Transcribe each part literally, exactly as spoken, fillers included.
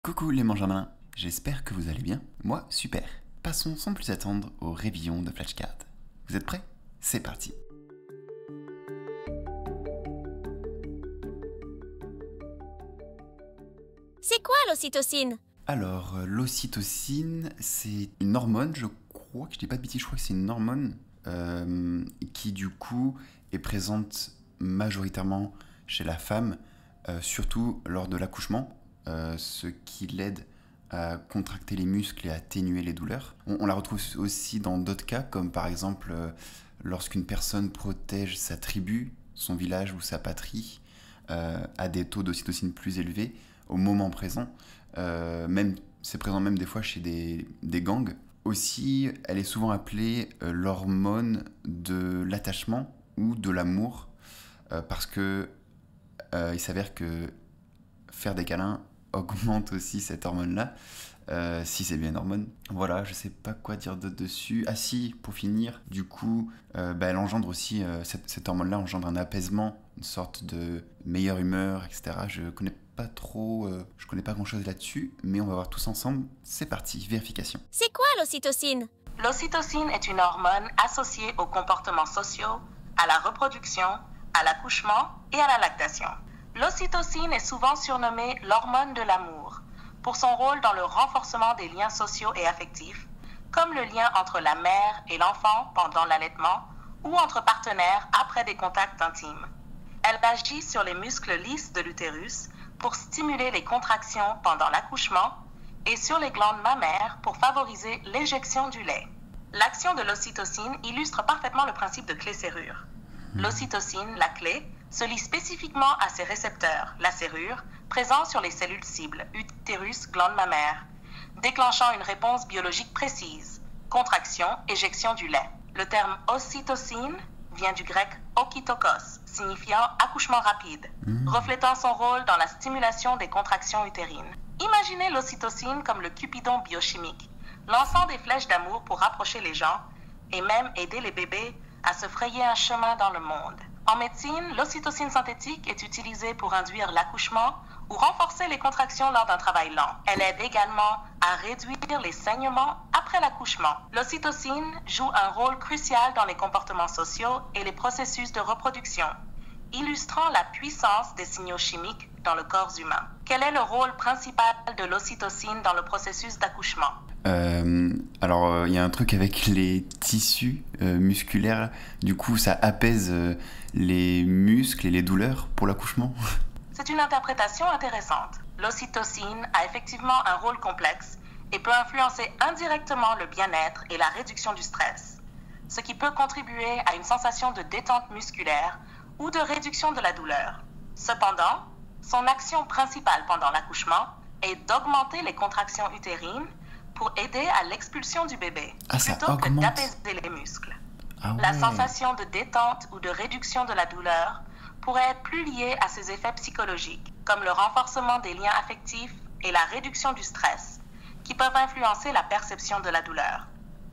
Coucou les Benjamins, j'espère que vous allez bien. Moi, super. Passons sans plus attendre au réveillon de Flashcard. Vous êtes prêts? C'est parti. C'est quoi l'ocytocine? Alors, euh, l'ocytocine, c'est une hormone, je crois, que je dis pas de bêtises, je crois que c'est une hormone euh, qui du coup est présente majoritairement chez la femme, euh, surtout lors de l'accouchement, euh, ce qui l'aide à contracter les muscles et à atténuer les douleurs. On, on la retrouve aussi dans d'autres cas, comme par exemple euh, lorsqu'une personne protège sa tribu, son village ou sa patrie, euh, à des taux d'ocytocine plus élevés au moment présent. Euh, même, c'est présent même des fois chez des, des gangs. Aussi, elle est souvent appelée euh, l'hormone de l'attachement ou de l'amour, euh, parce que euh, il s'avère que faire des câlins augmente aussi cette hormone-là, euh, si c'est bien une hormone. Voilà, je sais pas quoi dire d'autre dessus. Ah si, pour finir, du coup, euh, bah, elle engendre aussi, euh, cette, cette hormone-là engendre un apaisement, une sorte de meilleure humeur, et cetera. Je connais pas trop, euh, je connais pas grand-chose là-dessus, mais on va voir tous ensemble. C'est parti, vérification. C'est quoi l'ocytocine? L'ocytocine est une hormone associée aux comportements sociaux, à la reproduction, à l'accouchement et à la lactation. L'ocytocine est souvent surnommée l'hormone de l'amour pour son rôle dans le renforcement des liens sociaux et affectifs, comme le lien entre la mère et l'enfant pendant l'allaitement ou entre partenaires après des contacts intimes. Elle agit sur les muscles lisses de l'utérus pour stimuler les contractions pendant l'accouchement et sur les glandes mammaires pour favoriser l'éjection du lait. L'action de l'ocytocine illustre parfaitement le principe de clé-serrure. L'ocytocine, la clé, se lie spécifiquement à ses récepteurs, la serrure, présents sur les cellules cibles, utérus, glandes mammaires, déclenchant une réponse biologique précise, contraction, éjection du lait. Le terme ocytocine vient du grec okitokos, signifiant accouchement rapide, mmh. reflétant son rôle dans la stimulation des contractions utérines. Imaginez l'ocytocine comme le cupidon biochimique, lançant des flèches d'amour pour rapprocher les gens et même aider les bébés à se frayer un chemin dans le monde. En médecine, l'ocytocine synthétique est utilisée pour induire l'accouchement ou renforcer les contractions lors d'un travail lent. Elle aide également à réduire les saignements après l'accouchement. L'ocytocine joue un rôle crucial dans les comportements sociaux et les processus de reproduction, illustrant la puissance des signaux chimiques dans le corps humain. Quel est le rôle principal de l'ocytocine dans le processus d'accouchement? Euh, alors, il euh, y a un truc avec les tissus euh, musculaires, du coup, ça apaise euh, les muscles et les douleurs pour l'accouchement. C'est une interprétation intéressante. L'ocytocine a effectivement un rôle complexe et peut influencer indirectement le bien-être et la réduction du stress, ce qui peut contribuer à une sensation de détente musculaire ou de réduction de la douleur. Cependant, son action principale pendant l'accouchement est d'augmenter les contractions utérines pour aider à l'expulsion du bébé, ah, plutôt que d'apaiser les muscles. Ah ouais. La sensation de détente ou de réduction de la douleur pourrait être plus liée à ses effets psychologiques, comme le renforcement des liens affectifs et la réduction du stress, qui peuvent influencer la perception de la douleur.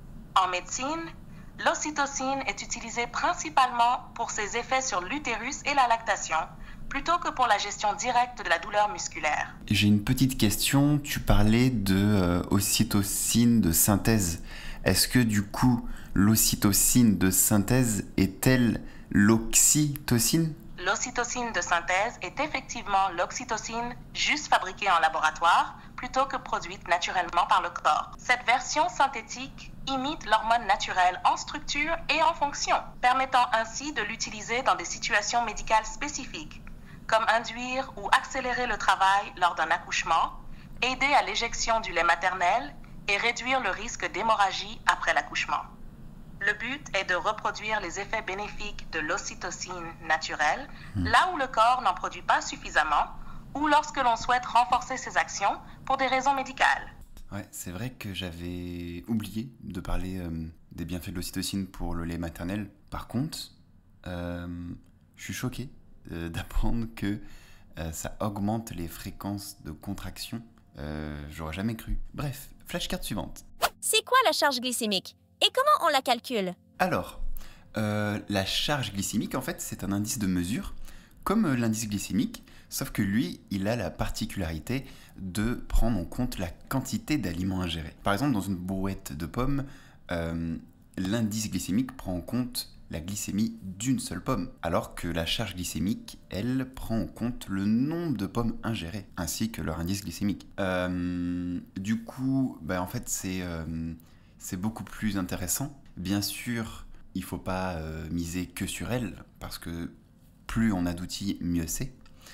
En médecine, l'ocytocine est utilisée principalement pour ses effets sur l'utérus et la lactation, plutôt que pour la gestion directe de la douleur musculaire. J'ai une petite question, tu parlais de euh, ocytocine de synthèse. Est-ce que du coup, l'ocytocine de synthèse est-elle l'oxytocine? L'ocytocine de synthèse est effectivement l'oxytocine juste fabriquée en laboratoire, plutôt que produite naturellement par le corps. Cette version synthétique imite l'hormone naturelle en structure et en fonction, permettant ainsi de l'utiliser dans des situations médicales spécifiques, comme induire ou accélérer le travail lors d'un accouchement, aider à l'éjection du lait maternel et réduire le risque d'hémorragie après l'accouchement. Le but est de reproduire les effets bénéfiques de l'ocytocine naturelle, mmh. là où le corps n'en produit pas suffisamment ou lorsque l'on souhaite renforcer ses actions pour des raisons médicales. Ouais, c'est vrai que j'avais oublié de parler euh, des bienfaits de l'ocytocine pour le lait maternel. Par contre, euh, je suis choqué euh, d'apprendre que euh, ça augmente les fréquences de contraction. Euh, j'aurais jamais cru. Bref, flashcard suivante. C'est quoi la charge glycémique? Et comment on la calcule? Alors, euh, la charge glycémique, en fait, c'est un indice de mesure, comme euh, l'indice glycémique, Sauf que lui, il a la particularité de prendre en compte la quantité d'aliments ingérés. Par exemple, dans une brouette de pommes, euh, l'indice glycémique prend en compte la glycémie d'une seule pomme, alors que la charge glycémique, elle, prend en compte le nombre de pommes ingérées, ainsi que leur indice glycémique. Euh, du coup, bah, en fait, c'est, euh, c'est beaucoup plus intéressant. Bien sûr, il ne faut pas euh, miser que sur elle, parce que plus on a d'outils, mieux c'est.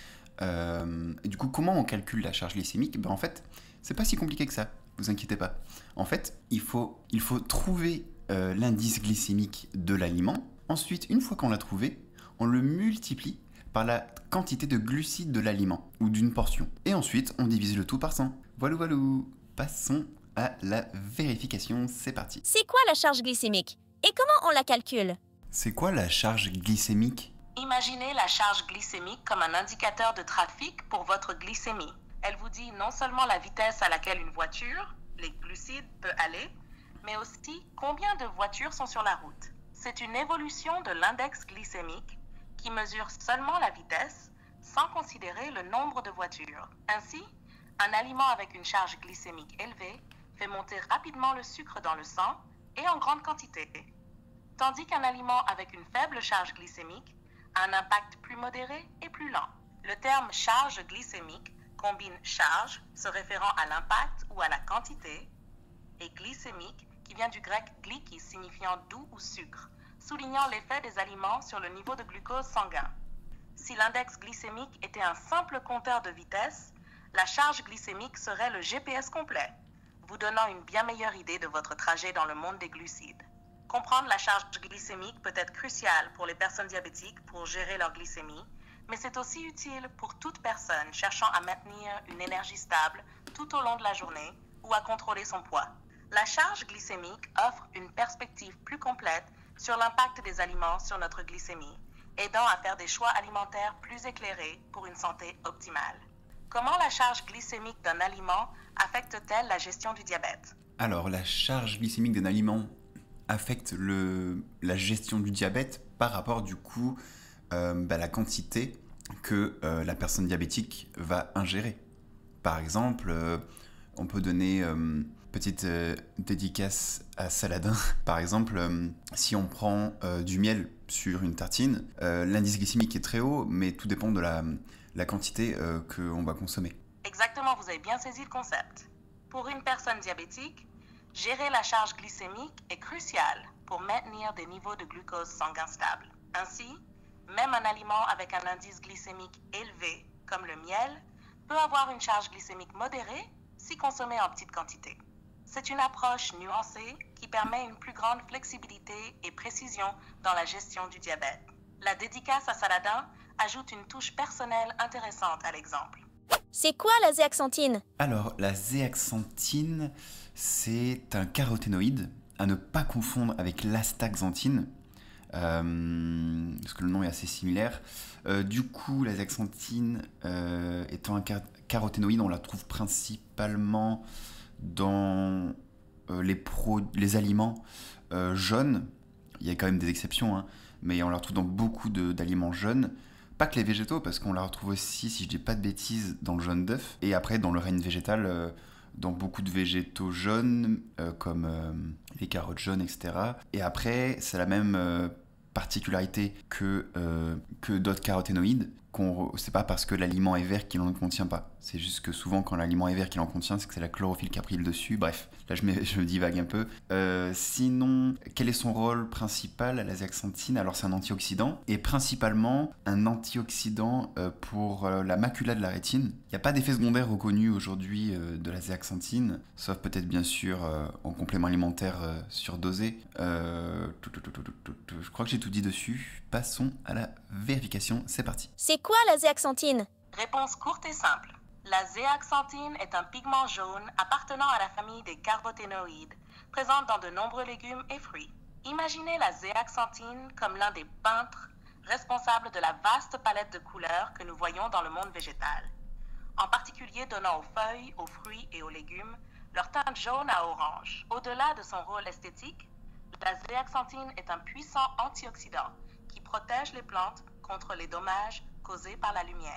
Euh, du coup, comment on calcule la charge glycémique? Ben, en fait, c'est pas si compliqué que ça, vous inquiétez pas. En fait, il faut, il faut trouver euh, l'indice glycémique de l'aliment. Ensuite, une fois qu'on l'a trouvé, on le multiplie par la quantité de glucides de l'aliment, ou d'une portion. Et ensuite, on divise le tout par cent. Voilà, voilà. Passons à la vérification, c'est parti. C'est quoi la charge glycémique? Et comment on la calcule? C'est quoi la charge glycémique? Imaginez la charge glycémique comme un indicateur de trafic pour votre glycémie. Elle vous dit non seulement la vitesse à laquelle une voiture, les glucides, peut aller, mais aussi combien de voitures sont sur la route. C'est une évolution de l'index glycémique qui mesure seulement la vitesse sans considérer le nombre de voitures. Ainsi, un aliment avec une charge glycémique élevée fait monter rapidement le sucre dans le sang et en grande quantité, tandis qu'un aliment avec une faible charge glycémique a un impact plus modéré et plus lent. Le terme charge glycémique combine charge, se référant à l'impact ou à la quantité, et glycémique, qui vient du grec glykis, signifiant doux ou sucre, soulignant l'effet des aliments sur le niveau de glucose sanguin. Si l'index glycémique était un simple compteur de vitesse, la charge glycémique serait le G P S complet, vous donnant une bien meilleure idée de votre trajet dans le monde des glucides. Comprendre la charge glycémique peut être crucial pour les personnes diabétiques pour gérer leur glycémie, mais c'est aussi utile pour toute personne cherchant à maintenir une énergie stable tout au long de la journée ou à contrôler son poids. La charge glycémique offre une perspective plus complète sur l'impact des aliments sur notre glycémie, aidant à faire des choix alimentaires plus éclairés pour une santé optimale. Comment la charge glycémique d'un aliment affecte-t-elle la gestion du diabète? Alors, la charge glycémique d'un aliment affecte le, la gestion du diabète par rapport du coup euh, bah, la quantité que euh, la personne diabétique va ingérer. Par exemple, euh, on peut donner euh, petite euh, dédicace à Saladin. Par exemple, euh, si on prend euh, du miel sur une tartine, euh, l'indice glycémique est très haut, mais tout dépend de la, la quantité euh, qu'on va consommer. Exactement, vous avez bien saisi le concept. Pour une personne diabétique, gérer la charge glycémique est crucial pour maintenir des niveaux de glucose sanguin stables. Ainsi, même un aliment avec un indice glycémique élevé, comme le miel, peut avoir une charge glycémique modérée si consommé en petite quantité. C'est une approche nuancée qui permet une plus grande flexibilité et précision dans la gestion du diabète. La dédicace à Saladin ajoute une touche personnelle intéressante à l'exemple. C'est quoi la zéaxanthine? Alors, la zéaxanthine, c'est un caroténoïde, à ne pas confondre avec l'astaxanthine, euh, parce que le nom est assez similaire. Euh, du coup, la zéaxanthine, euh, étant un car caroténoïde, on la trouve principalement dans euh, les, pro les aliments euh, jaunes. Il y a quand même des exceptions, hein, mais on la retrouve dans beaucoup d'aliments jaunes. Pas que les végétaux, parce qu'on la retrouve aussi, si je dis pas de bêtises, dans le jaune d'œuf. Et après, dans le règne végétal, euh, dans beaucoup de végétaux jaunes, euh, comme euh, les carottes jaunes, et cetera. Et après, c'est la même euh, particularité que, euh, que d'autres caroténoïdes. C'est pas parce que l'aliment est vert qu'il n'en contient pas. C'est juste que souvent, quand l'aliment est vert qu'il en contient, c'est que c'est la chlorophylle qui a pris le dessus. Bref, là, je me, je me divague un peu. Euh, sinon, quel est son rôle principal à la zéaxanthine? Alors, c'est un antioxydant, et principalement un antioxydant euh, pour euh, la macula de la rétine. Il n'y a pas d'effet secondaire reconnu aujourd'hui euh, de la zéaxanthine, sauf peut-être, bien sûr, euh, en complément alimentaire euh, surdosé. Euh, je crois que j'ai tout dit dessus. Passons à la vérification. C'est parti. C'est quoi la zéaxanthine? Réponse courte et simple. La zéaxanthine est un pigment jaune appartenant à la famille des caroténoïdes, présente dans de nombreux légumes et fruits. Imaginez la zéaxanthine comme l'un des peintres responsables de la vaste palette de couleurs que nous voyons dans le monde végétal, en particulier donnant aux feuilles, aux fruits et aux légumes leur teinte jaune à orange. Au-delà de son rôle esthétique, la zéaxanthine est un puissant antioxydant qui protège les plantes contre les dommages causés par la lumière.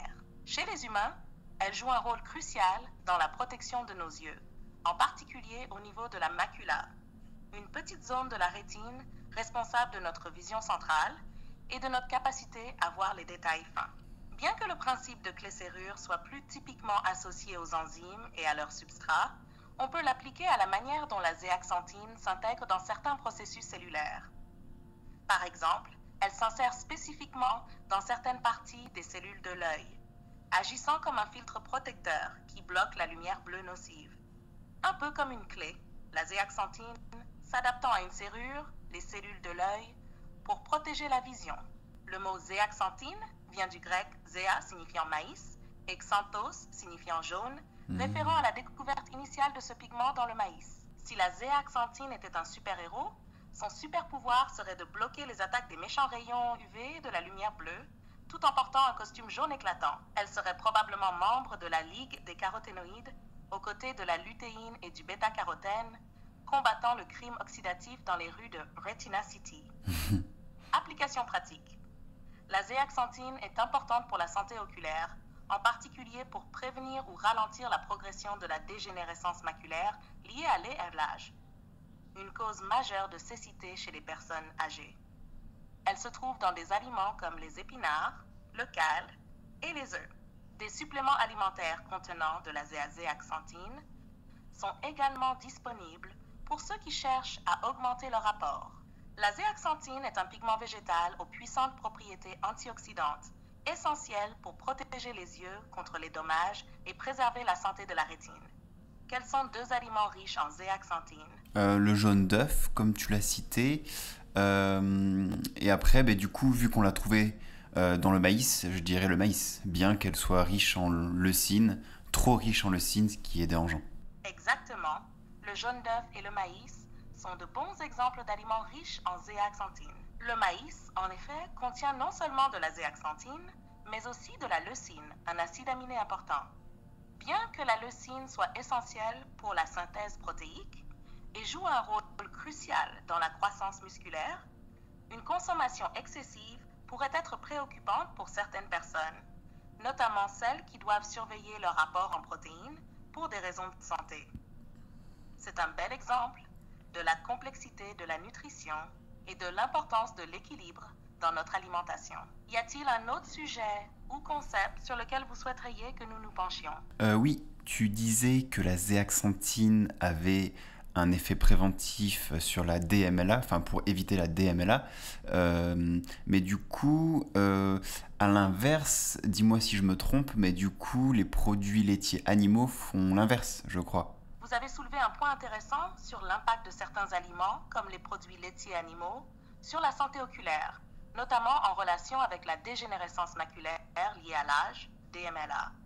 Chez les humains, elle joue un rôle crucial dans la protection de nos yeux, en particulier au niveau de la macula, une petite zone de la rétine responsable de notre vision centrale et de notre capacité à voir les détails fins. Bien que le principe de clé-serrure soit plus typiquement associé aux enzymes et à leurs substrats, on peut l'appliquer à la manière dont la zéaxanthine s'intègre dans certains processus cellulaires. Par exemple, elle s'insère spécifiquement dans certaines parties des cellules de l'œil, agissant comme un filtre protecteur qui bloque la lumière bleue nocive. Un peu comme une clé, la zéaxanthine s'adaptant à une serrure, les cellules de l'œil, pour protéger la vision. Le mot zéaxanthine vient du grec zéa signifiant maïs et xanthos signifiant jaune, mmh. référant à la découverte initiale de ce pigment dans le maïs. Si la zéaxanthine était un super-héros, son super-pouvoir serait de bloquer les attaques des méchants rayons U V de la lumière bleue, tout en portant un costume jaune éclatant. Elle serait probablement membre de la Ligue des caroténoïdes, aux côtés de la lutéine et du bêta-carotène, combattant le crime oxydatif dans les rues de Retina City. Application pratique. La zéaxanthine est importante pour la santé oculaire, en particulier pour prévenir ou ralentir la progression de la dégénérescence maculaire liée à l'âge, une cause majeure de cécité chez les personnes âgées. Elle se trouve dans des aliments comme les épinards, le cal et les œufs. Des suppléments alimentaires contenant de la zéaxanthine sont également disponibles pour ceux qui cherchent à augmenter leur apport. La zéaxanthine est un pigment végétal aux puissantes propriétés antioxydantes, essentiel pour protéger les yeux contre les dommages et préserver la santé de la rétine. Quels sont deux aliments riches en zéaxanthine? euh, Le jaune d'œuf, comme tu l'as cité. Euh, et après, bah, du coup, vu qu'on l'a trouvé euh, dans le maïs, je dirais le maïs, bien qu'elle soit riche en leucine, trop riche en leucine, ce qui est dérangeant. Exactement. Le jaune d'œuf et le maïs sont de bons exemples d'aliments riches en zéaxanthine. Le maïs, en effet, contient non seulement de la zéaxanthine, mais aussi de la leucine, un acide aminé important. Bien que la leucine soit essentielle pour la synthèse protéique et joue un rôle crucial dans la croissance musculaire, une consommation excessive pourrait être préoccupante pour certaines personnes, notamment celles qui doivent surveiller leur apport en protéines pour des raisons de santé. C'est un bel exemple de la complexité de la nutrition et de l'importance de l'équilibre dans notre alimentation. Y a-t-il un autre sujet ou concept sur lequel vous souhaiteriez que nous nous penchions? euh, Oui, tu disais que la zéaxanthine avait un effet préventif sur la D M L A, enfin pour éviter la D M L A, euh, mais du coup, euh, à l'inverse, dis-moi si je me trompe, mais du coup, les produits laitiers animaux font l'inverse, je crois. Vous avez soulevé un point intéressant sur l'impact de certains aliments, comme les produits laitiers animaux, sur la santé oculaire, notamment en relation avec la dégénérescence maculaire liée à l'âge, D M L A.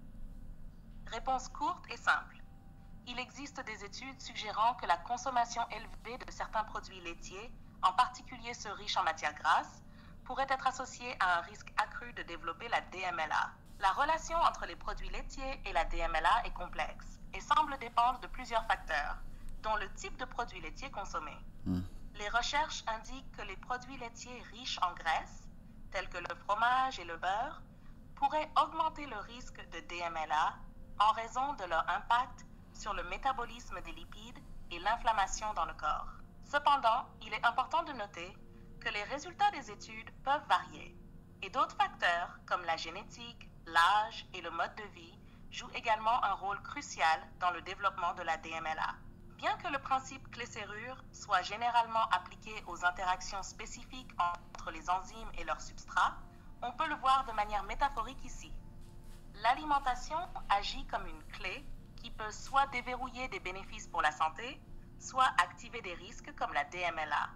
Réponse courte et simple. Il existe des études suggérant que la consommation élevée de certains produits laitiers, en particulier ceux riches en matières grasses, pourrait être associée à un risque accru de développer la D M L A. La relation entre les produits laitiers et la D M L A est complexe et semble dépendre de plusieurs facteurs, dont le type de produit laitier consommé. Mmh. Les recherches indiquent que les produits laitiers riches en graisse, tels que le fromage et le beurre, pourraient augmenter le risque de D M L A en raison de leur impact sur le métabolisme des lipides et l'inflammation dans le corps. Cependant, il est important de noter que les résultats des études peuvent varier et d'autres facteurs comme la génétique, l'âge et le mode de vie jouent également un rôle crucial dans le développement de la D M L A. Bien que le principe clé-serrure soit généralement appliqué aux interactions spécifiques entre les enzymes et leurs substrats, on peut le voir de manière métaphorique ici. L'alimentation agit comme une clé qui peut soit déverrouiller des bénéfices pour la santé, soit activer des risques comme la D M L A.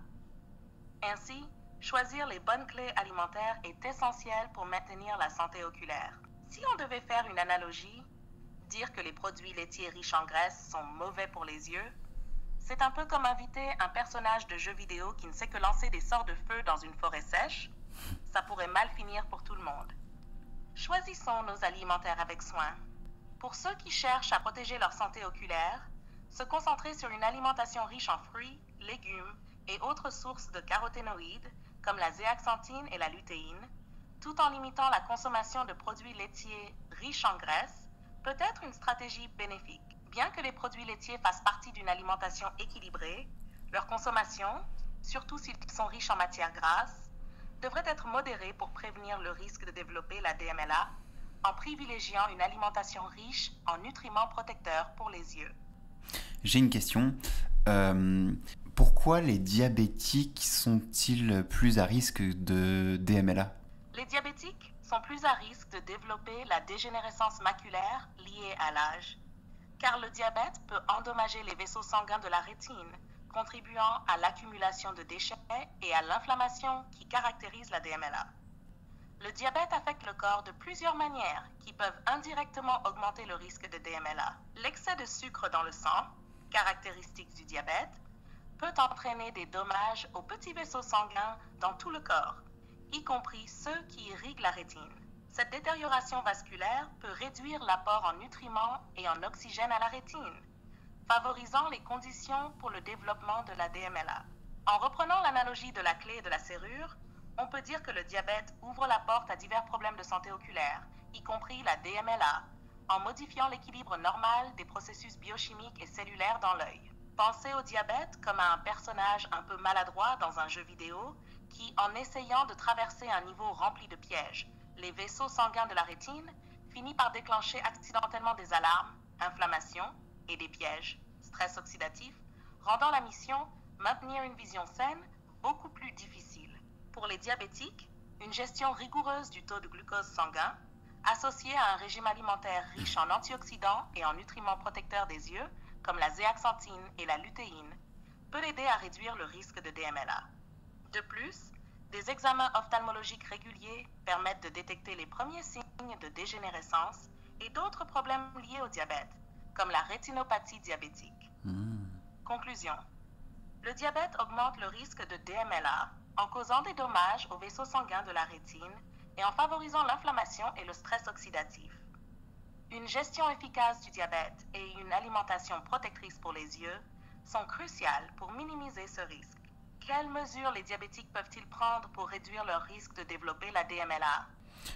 Ainsi, choisir les bonnes clés alimentaires est essentiel pour maintenir la santé oculaire. Si on devait faire une analogie, dire que les produits laitiers riches en graisse sont mauvais pour les yeux, c'est un peu comme inviter un personnage de jeu vidéo qui ne sait que lancer des sorts de feu dans une forêt sèche. Ça pourrait mal finir pour tout le monde. Choisissons nos alimentaires avec soin. Pour ceux qui cherchent à protéger leur santé oculaire, se concentrer sur une alimentation riche en fruits, légumes et autres sources de caroténoïdes, comme la zéaxanthine et la lutéine, tout en limitant la consommation de produits laitiers riches en graisse, peut être une stratégie bénéfique. Bien que les produits laitiers fassent partie d'une alimentation équilibrée, leur consommation, surtout s'ils sont riches en matières grasses, devrait être modérée pour prévenir le risque de développer la D M L A en privilégiant une alimentation riche en nutriments protecteurs pour les yeux. J'ai une question. Euh, pourquoi les diabétiques sont-ils plus à risque de D M L A ? Les diabétiques sont plus à risque de développer la dégénérescence maculaire liée à l'âge, car le diabète peut endommager les vaisseaux sanguins de la rétine, contribuant à l'accumulation de déchets et à l'inflammation qui caractérise la D M L A. Le diabète affecte le corps de plusieurs manières qui peuvent indirectement augmenter le risque de D M L A. L'excès de sucre dans le sang, caractéristique du diabète, peut entraîner des dommages aux petits vaisseaux sanguins dans tout le corps, y compris ceux qui irriguent la rétine. Cette détérioration vasculaire peut réduire l'apport en nutriments et en oxygène à la rétine, favorisant les conditions pour le développement de la D M L A. En reprenant l'analogie de la clé et de la serrure, on peut dire que le diabète ouvre la porte à divers problèmes de santé oculaire, y compris la D M L A, en modifiant l'équilibre normal des processus biochimiques et cellulaires dans l'œil. Pensez au diabète comme à un personnage un peu maladroit dans un jeu vidéo qui, en essayant de traverser un niveau rempli de pièges, les vaisseaux sanguins de la rétine, finit par déclencher accidentellement des alarmes, inflammation et des pièges, stress oxydatif, rendant la mission maintenir une vision saine beaucoup plus difficile. Pour les diabétiques, une gestion rigoureuse du taux de glucose sanguin, associée à un régime alimentaire riche en antioxydants et en nutriments protecteurs des yeux, comme la zéaxanthine et la lutéine, peut aider à réduire le risque de D M L A. De plus, des examens ophtalmologiques réguliers permettent de détecter les premiers signes de dégénérescence et d'autres problèmes liés au diabète, comme la rétinopathie diabétique. Mmh. Conclusion. Le diabète augmente le risque de D M L A en causant des dommages aux vaisseaux sanguins de la rétine et en favorisant l'inflammation et le stress oxydatif. Une gestion efficace du diabète et une alimentation protectrice pour les yeux sont cruciales pour minimiser ce risque. Quelles mesures les diabétiques peuvent-ils prendre pour réduire leur risque de développer la D M L A ?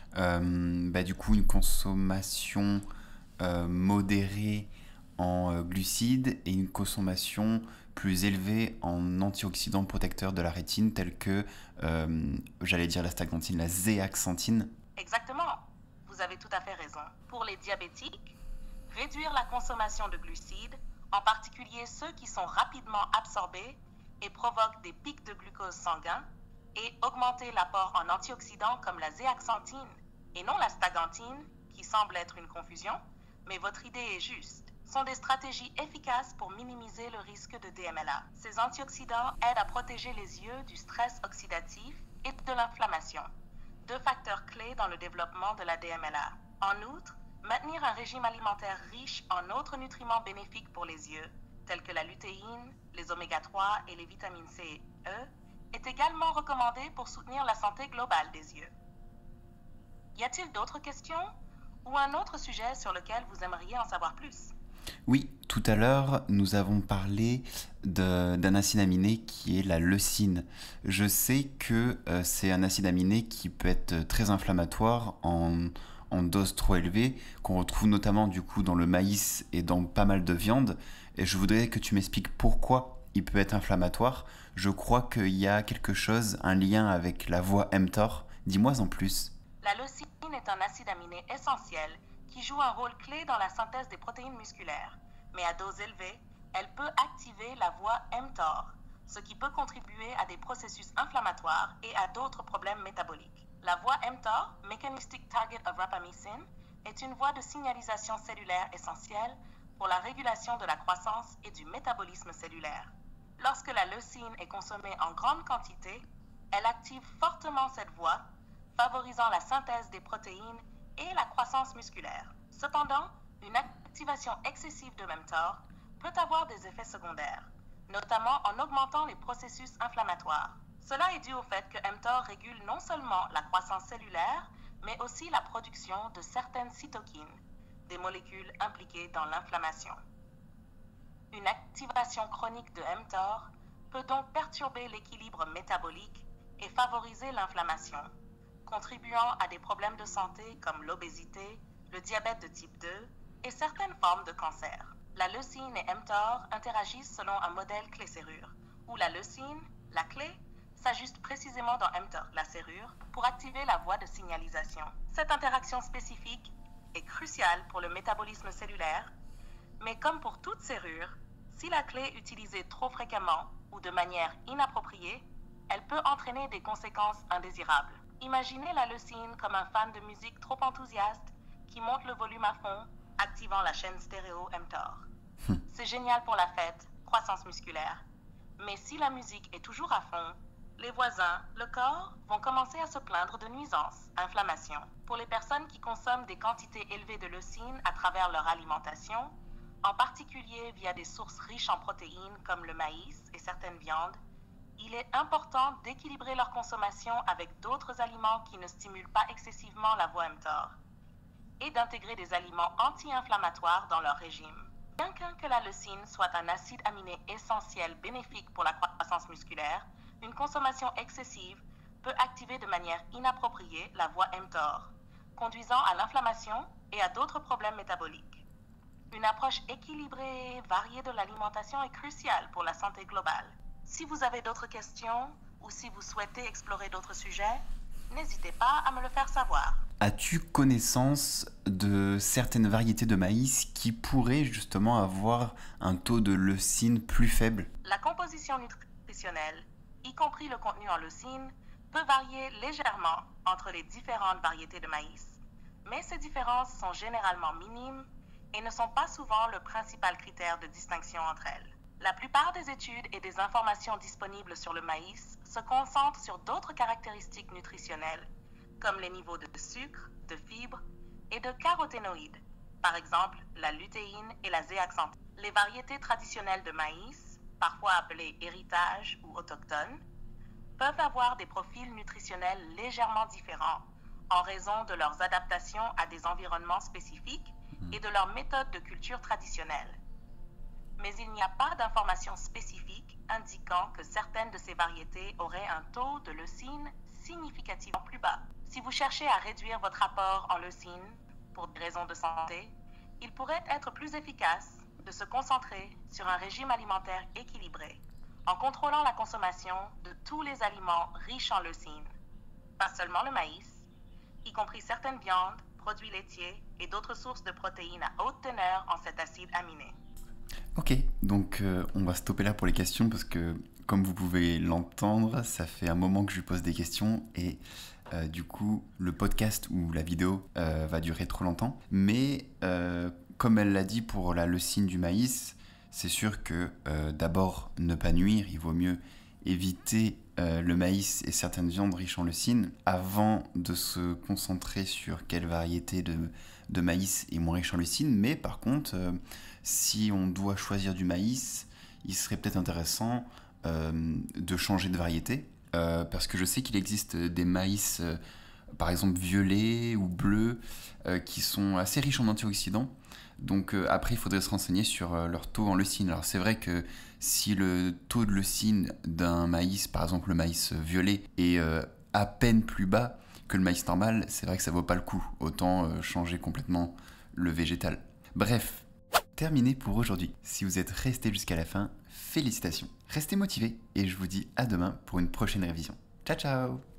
euh, bah, Du coup, une consommation euh, modérée en euh, glucides et une consommation plus élevée en antioxydants protecteurs de la rétine tels que, euh, j'allais dire la stagnantine, la zéaxanthine. Exactement, vous avez tout à fait raison. Pour les diabétiques, réduire la consommation de glucides, en particulier ceux qui sont rapidement absorbés et provoquent des pics de glucose sanguin, et augmenter l'apport en antioxydants comme la zéaxanthine et non la stagnantine, qui semble être une confusion, mais votre idée est juste, sont des stratégies efficaces pour minimiser le risque de D M L A. Ces antioxydants aident à protéger les yeux du stress oxydatif et de l'inflammation, deux facteurs clés dans le développement de la D M L A. En outre, maintenir un régime alimentaire riche en autres nutriments bénéfiques pour les yeux, tels que la lutéine, les oméga trois et les vitamines C et E, est également recommandé pour soutenir la santé globale des yeux. Y a-t-il d'autres questions ou un autre sujet sur lequel vous aimeriez en savoir plus ? Oui, tout à l'heure, nous avons parlé de, d'un acide aminé qui est la leucine. Je sais que euh, c'est un acide aminé qui peut être très inflammatoire en, en dose trop élevée, qu'on retrouve notamment du coup dans le maïs et dans pas mal de viande. Et je voudrais que tu m'expliques pourquoi il peut être inflammatoire. Je crois qu'il y a quelque chose, un lien avec la voie mTOR. Dis-moi en plus. La leucine est un acide aminé essentiel qui joue un rôle clé dans la synthèse des protéines musculaires, mais à dose élevée, elle peut activer la voie mTOR, ce qui peut contribuer à des processus inflammatoires et à d'autres problèmes métaboliques. La voie mTOR, Mechanistic Target of Rapamycin, est une voie de signalisation cellulaire essentielle pour la régulation de la croissance et du métabolisme cellulaire. Lorsque la leucine est consommée en grande quantité, elle active fortement cette voie, favorisant la synthèse des protéines et la croissance musculaire. Cependant, une activation excessive de mTOR peut avoir des effets secondaires, notamment en augmentant les processus inflammatoires. Cela est dû au fait que mTOR régule non seulement la croissance cellulaire, mais aussi la production de certaines cytokines, des molécules impliquées dans l'inflammation. Une activation chronique de mTOR peut donc perturber l'équilibre métabolique et favoriser l'inflammation, contribuant à des problèmes de santé comme l'obésité, le diabète de type deux et certaines formes de cancer. La leucine et mTOR interagissent selon un modèle clé-serrure, où la leucine, la clé, s'ajuste précisément dans mTOR, la serrure, pour activer la voie de signalisation. Cette interaction spécifique est cruciale pour le métabolisme cellulaire, mais comme pour toute serrure, si la clé est utilisée trop fréquemment ou de manière inappropriée, elle peut entraîner des conséquences indésirables. Imaginez la leucine comme un fan de musique trop enthousiaste qui monte le volume à fond, activant la chaîne stéréo mTOR. C'est génial pour la fête, croissance musculaire. Mais si la musique est toujours à fond, les voisins, le corps, vont commencer à se plaindre de nuisances, inflammation. Pour les personnes qui consomment des quantités élevées de leucine à travers leur alimentation, en particulier via des sources riches en protéines comme le maïs et certaines viandes, il est important d'équilibrer leur consommation avec d'autres aliments qui ne stimulent pas excessivement la voie mTOR et d'intégrer des aliments anti-inflammatoires dans leur régime. Bien que la leucine soit un acide aminé essentiel bénéfique pour la croissance musculaire, une consommation excessive peut activer de manière inappropriée la voie mTOR, conduisant à l'inflammation et à d'autres problèmes métaboliques. Une approche équilibrée et variée de l'alimentation est cruciale pour la santé globale. Si vous avez d'autres questions ou si vous souhaitez explorer d'autres sujets, n'hésitez pas à me le faire savoir. As-tu connaissance de certaines variétés de maïs qui pourraient justement avoir un taux de leucine plus faible? La composition nutritionnelle, y compris le contenu en leucine, peut varier légèrement entre les différentes variétés de maïs, mais ces différences sont généralement minimes et ne sont pas souvent le principal critère de distinction entre elles. La plupart des études et des informations disponibles sur le maïs se concentrent sur d'autres caractéristiques nutritionnelles, comme les niveaux de sucre, de fibres et de caroténoïdes, par exemple la lutéine et la zéaxanthine. Les variétés traditionnelles de maïs, parfois appelées héritage ou autochtones, peuvent avoir des profils nutritionnels légèrement différents en raison de leurs adaptations à des environnements spécifiques et de leurs méthodes de culture traditionnelles. Mais il n'y a pas d'informations spécifiques indiquant que certaines de ces variétés auraient un taux de leucine significativement plus bas. Si vous cherchez à réduire votre apport en leucine pour des raisons de santé, il pourrait être plus efficace de se concentrer sur un régime alimentaire équilibré, en contrôlant la consommation de tous les aliments riches en leucine, pas seulement le maïs, y compris certaines viandes, produits laitiers et d'autres sources de protéines à haute teneur en cet acide aminé. Ok, donc euh, on va stopper là pour les questions parce que, comme vous pouvez l'entendre, ça fait un moment que je lui pose des questions et euh, du coup, le podcast ou la vidéo euh, va durer trop longtemps. Mais euh, comme elle l'a dit pour la leucine du maïs, c'est sûr que euh, d'abord, ne pas nuire, il vaut mieux éviter euh, le maïs et certaines viandes riches en leucine avant de se concentrer sur quelle variété de, de maïs est moins riche en leucine. Mais par contre, euh, si on doit choisir du maïs, il serait peut-être intéressant euh, de changer de variété euh, parce que je sais qu'il existe des maïs, euh, par exemple violets ou bleus, euh, qui sont assez riches en antioxydants. Donc euh, après, il faudrait se renseigner sur euh, leur taux en leucine. Alors c'est vrai que si le taux de leucine d'un maïs, par exemple le maïs violet, est euh, à peine plus bas que le maïs normal, c'est vrai que ça vaut pas le coup. Autant euh, changer complètement le végétal. Bref, terminé pour aujourd'hui. Si vous êtes resté jusqu'à la fin, félicitations. Restez motivés et je vous dis à demain pour une prochaine révision. Ciao ciao!